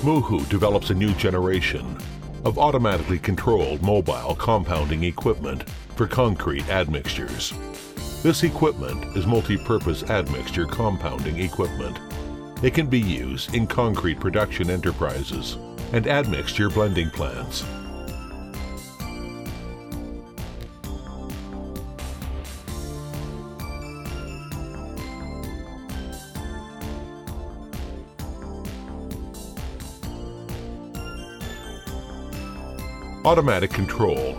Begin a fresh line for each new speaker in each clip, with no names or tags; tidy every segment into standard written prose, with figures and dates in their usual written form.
MUHU develops a new generation of automatically controlled mobile compounding equipment for concrete admixtures. This equipment is multi-purpose admixture compounding equipment. It can be used in concrete production enterprises and admixture blending plants. Automatic control.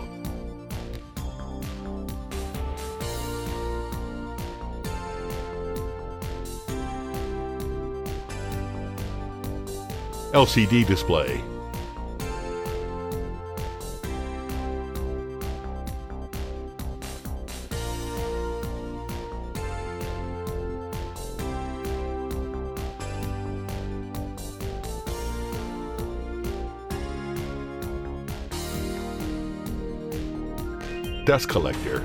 LCD display. Dust collector.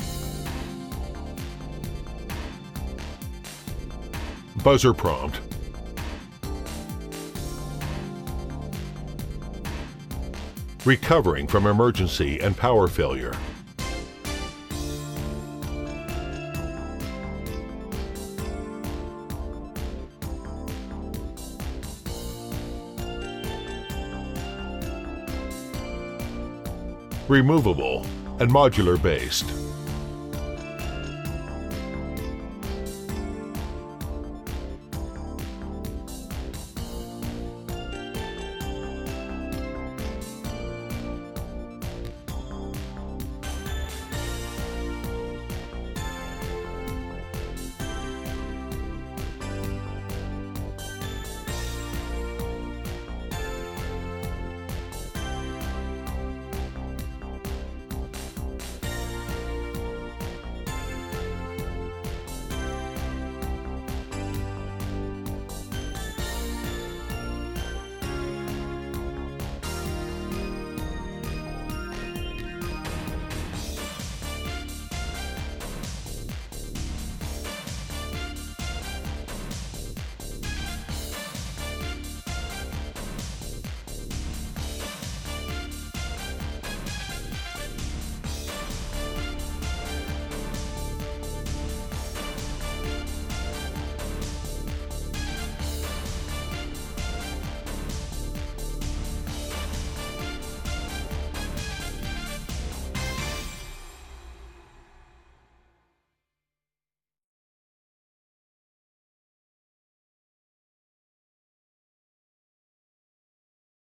Buzzer prompt. Recovering from emergency and power failure. Removable and modular-based.